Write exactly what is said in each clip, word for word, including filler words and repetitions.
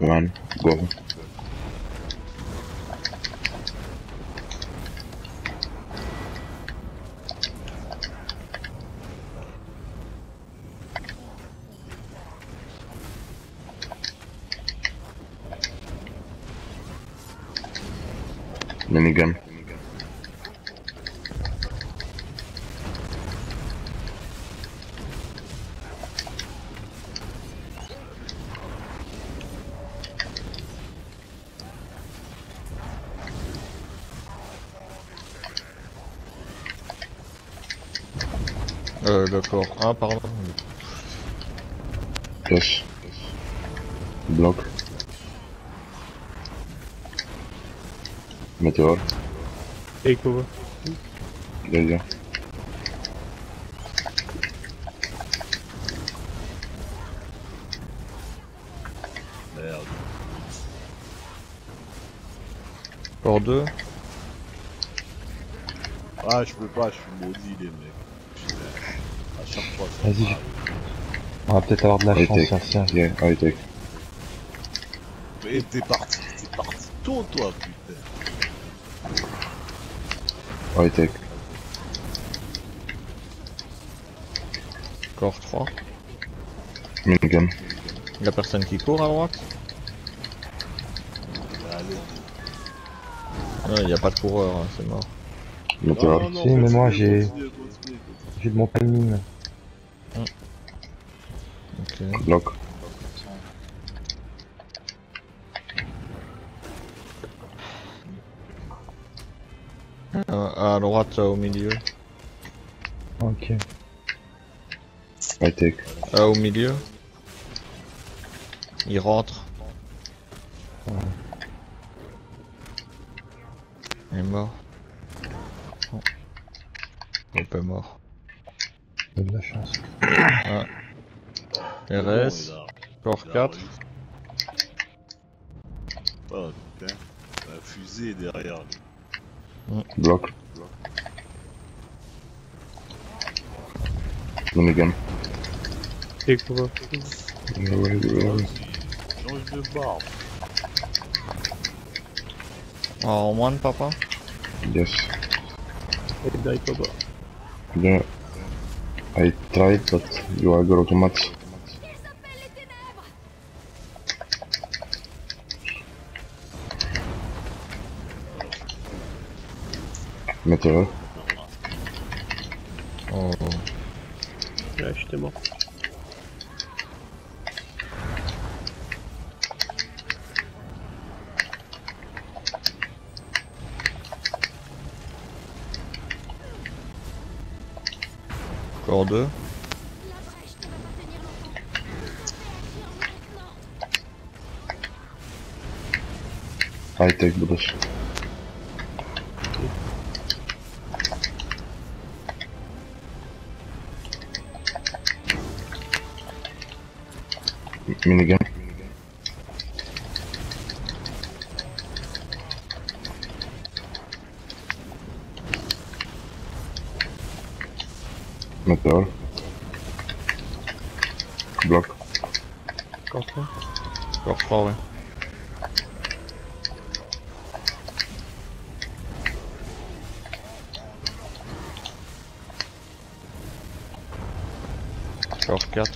One, go. Minigun. Euh, le corps un, pardon. Yes. Bloc. Météore. Take over. Derrière. Merde. Corps deux. Ah, je peux pas, je suis maudit, les mecs. Putain. À chaque fois, ça Vas-y. m'arrive. On va peut-être avoir de la High chance tech. sur ça. Yeah, high tech. Mais t'es parti, t'es parti tôt, toi, putain. High tech. Corps trois. Minigun. La personne qui court à droite. Allez. Non, il n'y a pas de coureur, hein, c'est mort. Météore. Non, non, Si, mais moi, continue, j'ai- continue, continue, J'ai de mon timing. Ok. Bloc. Euh, à droite, euh, au milieu. Ok. High tech. Euh, au milieu. Il rentre. Ouais. Il est mort. Oh. Il est pas mort. J'ai de la chance. Ah. continue. R S. Bon, il a- Corps il a quatre. réussi. Oh putain. La fusée est derrière lui. Bloc. Minigun. Take over. Ouais, ouais, ouais. Change de barbe. En one, papa. Yes. I die over. Yeah. I tried, but you aggro too much. Météore. Oh. Ouais, j'étais mort. Corps deux. High tech, Bruce. Minigun. Météore. Bloc. Corps trois. Corps trois, ouais. Corps quatre.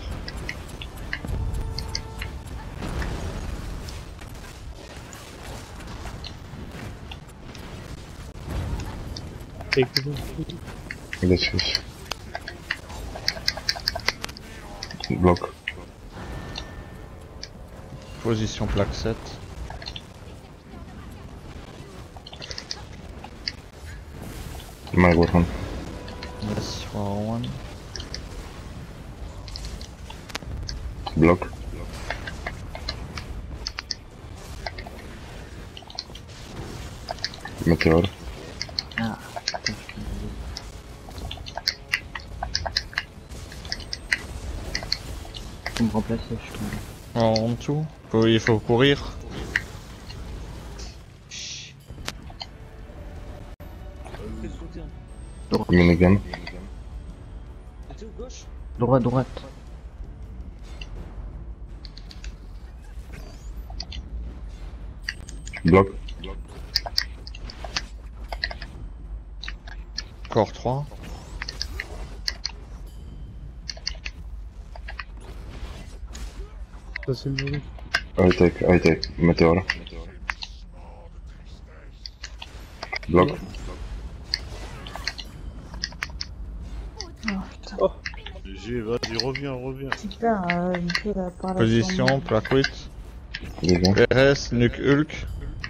Take over. Yes, yes. Bloc. Position plaque sept. My weapon. Yes, for one. Bloc. Météore. Ah, faut me remplacer, je tombe. En dessous. Faut- il faut courir. Minigun. Droite, droite. Bloc. Corps trois. Ça c'est le joli. High tech, high tech. Météore. Bloc. Oh putain. G G, vas-y, reviens, reviens. Super, euh, une peu là par la Position, chambre. plaque huit. Les gars. R S, nuque Hulk.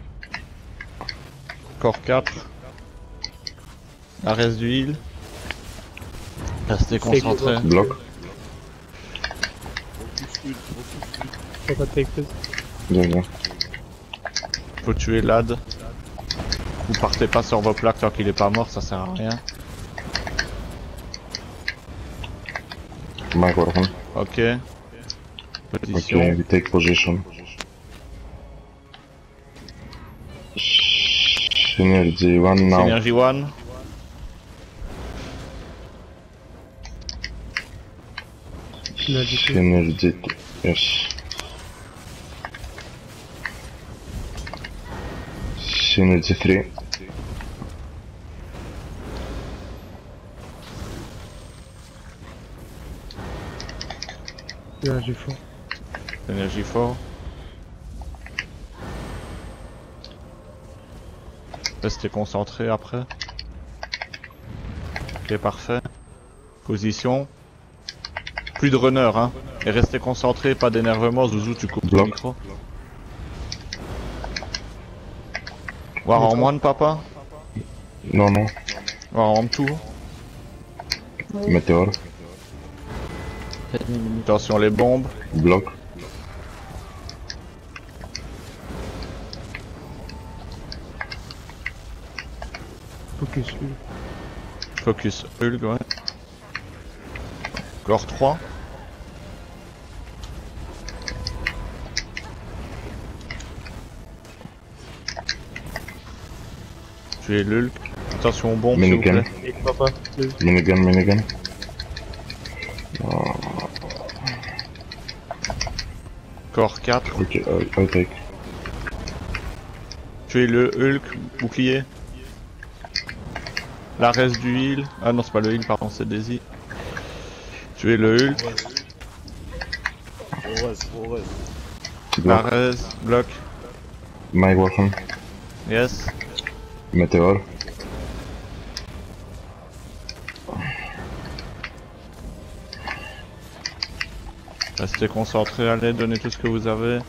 Corps quatre. Arrest du heal. Restez concentré. Bloc. Focus une, focus une. Faut pas take place. Les gars. Faut tuer Lad. Vous partez pas sur vos plaques tant qu'il est pas mort, ça sert à rien. Mike Warhol. Ok. Ok, Position. we take position. Synergy one now. Synergy one. Synergy two. Synergy two. Yes. Synergy three. Synergy four. Synergy four. Restez concentré après. Ok, parfait. Position. Plus de runner, hein. Et restez concentré, pas d'énervement. Zouzou, tu coupes le Bloc. micro. War en moine, papa. Non, non. War en tour. Météore. Faites mes limites. Attention les bombes. Bloc. Focus une. Focus Hulk, ouais. Corps trois. Tuez l'Hulk. Attention aux bombes, s'il vous Minigun. plaît. Et papa. Deux. Minigun, minigun. Corps quatre. Ok, high high tech. Tuez le Hulk, bouclier. La reste du heal. Ah non, c'est pas le heal, pardon, c'est Daisy. Tuez le Hulk. Forest, forest. La Bloc. res, bloc. Mike Warhol. Yes. Météore. Restez concentrés, allez, donnez tout ce que vous avez.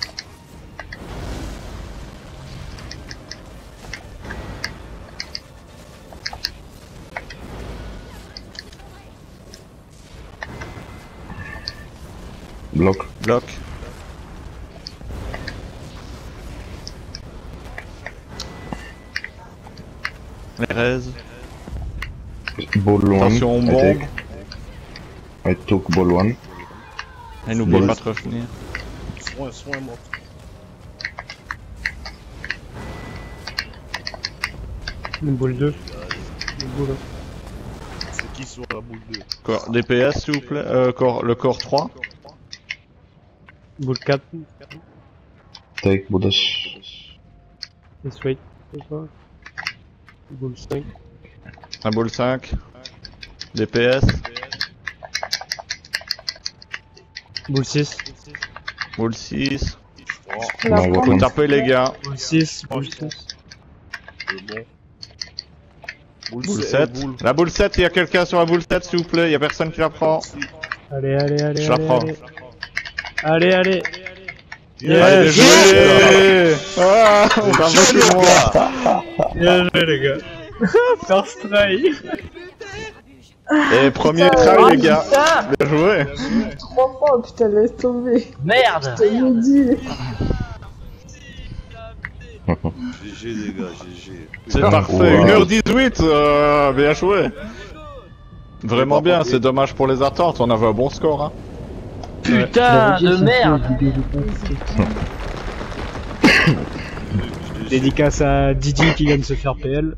Bloc. Bloc. Les res. Ball one. Attention aux I bombes. take. I took ball one. Et n'oubliez Bon. pas de revenir. Soin, soin, mort. Une boule deux. Une boule. C'est qui sur la boule deux? Corps, D P S s'il vous plaît. Euh, corps, le corps trois. Boule quatre. Take Buddhas. Et wait. C'est quoi? Boule cinq. Un boule cinq. D P S. Boule six. Boule six. Oh, La Mike Faut Warhol. taper les gars. Boule six. Boule six. c'est bon. Boule, Boule sept, sept. boule. La boule sept, il y a quelqu'un sur la boule sept s'il vous plaît. Il y a personne qui la prend. Allez, allez, allez. Je la allez, prends. Allez, allez. allez. Yeah. Allez, bien joué. Ah, on va voter moi. Bien joué les gars. First try. Et premier Putain, try oh, les gars. putain. Bien joué. Trois fois, putain, laisse tomber. Merde. Je te l'ai dit. G G les gars, G G. C'est Ah, parfait. wow. une heure dix-huit. Euh, bien joué. Vraiment bien. C'est dommage pour les attentes. On avait un bon score. Hein. Putain de merde. Dédicace à Didi qui vient de se faire P L.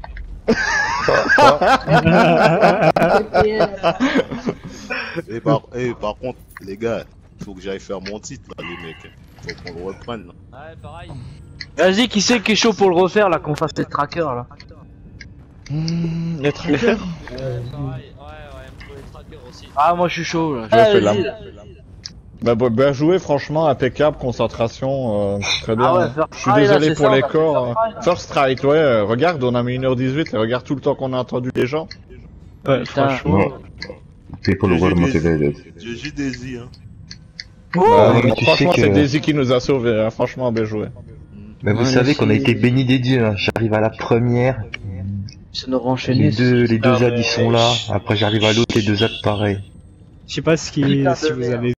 Et par, et par contre, les gars, il faut que j'aille faire mon titre là, les mecs. Faut qu'on le reprenne. Ouais, pareil. Vas-y, qui c'est qui est chaud pour le refaire là, qu'on fasse les trackers là? Mmh, les trackers. Ouais, pareil, ouais, ouais, pour les trackers aussi. Ah, moi je suis chaud là. Je Ah, fais vas-y, là. là. Bah, bah, bien joué, franchement, impeccable, concentration, euh, très bien. Ah ouais, hein. first Je suis try, là, désolé c'est pour ça, les on a fait corps. first try, là. First strike, ouais, euh, regarde, on a mis une heure dix-huit, et regarde tout le temps qu'on a entendu les gens. Ouais, Putain. franchement. No. People G G were Daisy. motivated. G G Daisy, hein. Bah, mais tu franchement, sais c'est que- Daisy qui nous a sauvés, hein. Franchement, bien joué. Mais vous Ouais, savez mais qu'on a si- été bénis des dieux, hein. J'arrive à la première, Ça nous rend enchaîner. les deux, les deux Ah, zadds mais- ils sont là, après j'arrive à l'autre, les deux zadds pareil. Je sais pas ce qui, Putain de si vous merde. avez